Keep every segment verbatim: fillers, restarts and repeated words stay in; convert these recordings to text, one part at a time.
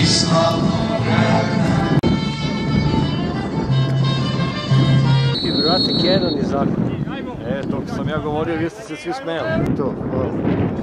Brate, Kenan je zakon. E, dok sam ja govorio, vi ste se svi smijeli. To, hvala.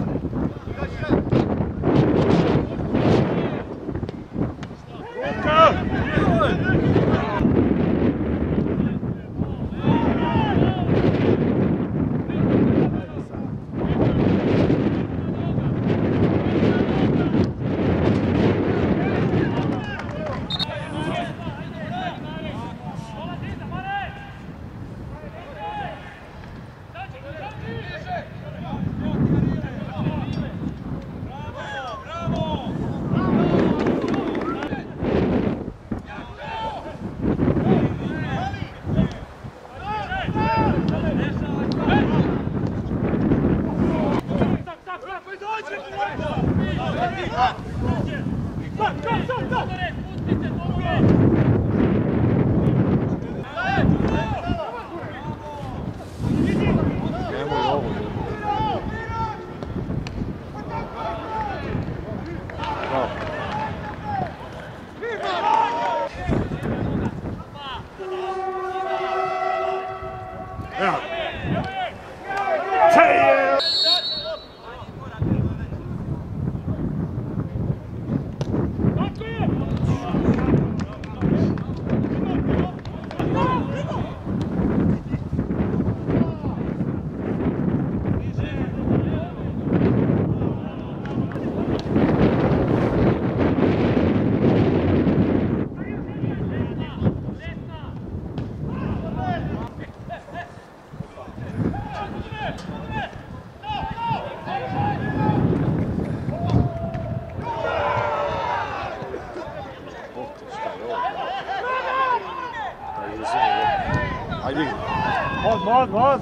Mod, mod, mod!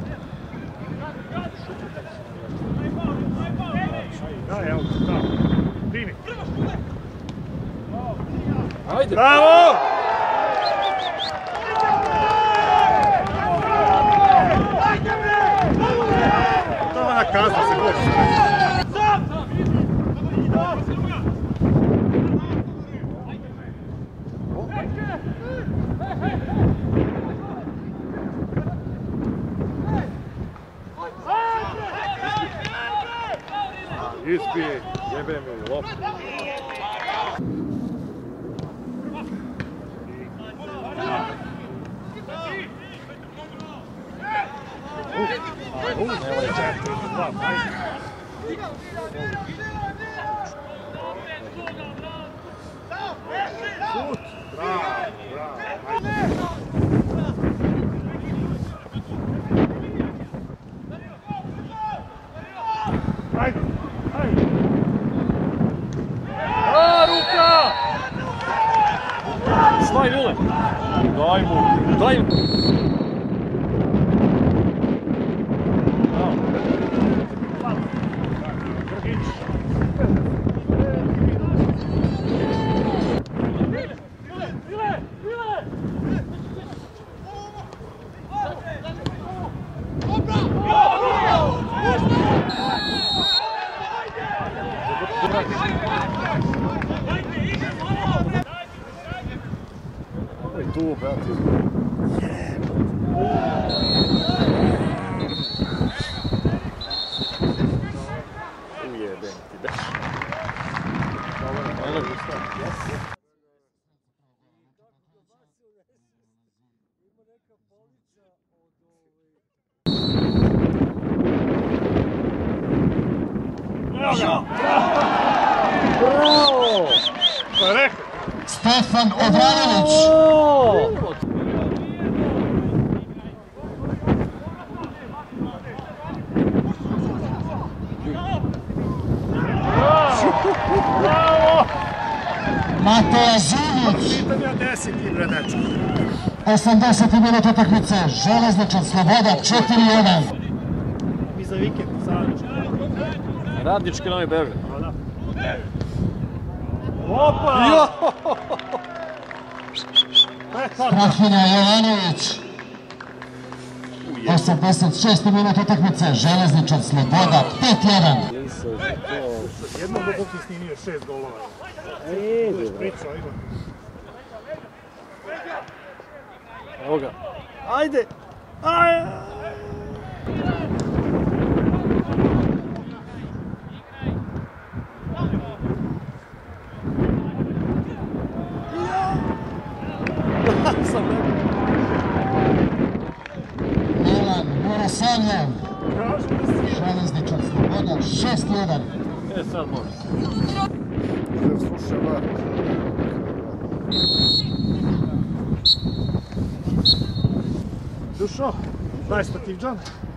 Da, evo, da. Primi. Ajde! Bravo! To je ona kazna se koči. Ispije, jebe mi loptu. Daj Mile! Daj mu! Daj mu! Grgić! Mile! Mile! Mile! Tu, brate. Ujebem ti, da. Evo ga šta? Bravo! To je rekao. Stefan Obradović. Bravo! Mateja Zuvić. Pitam ja deset igra, dečko. osamdeseti minut utakmice. Železničar Sloboda četiri jedan. Mi za vikend, sad. Radnički Novi Beograd. Opa! Strahinja Jovanović. osamdeset šesti minut utakmice, Železničar Sloboda, pet jedan. Jednom do dok je snimio šest golova. Ejde, Pričao ima. Evo ga. Ajde! Ajde! Milan, Mirosavljev, Železničar Sloboda, šest jedan. E, sad može. Dušo, daj stativ Džan.